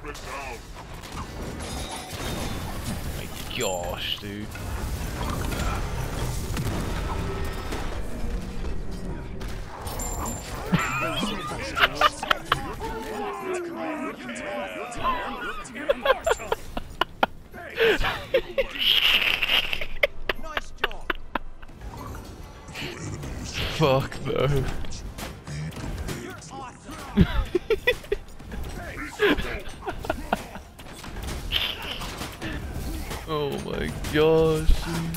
My gosh, dude. Nice job. Fuck no. Oh my gosh.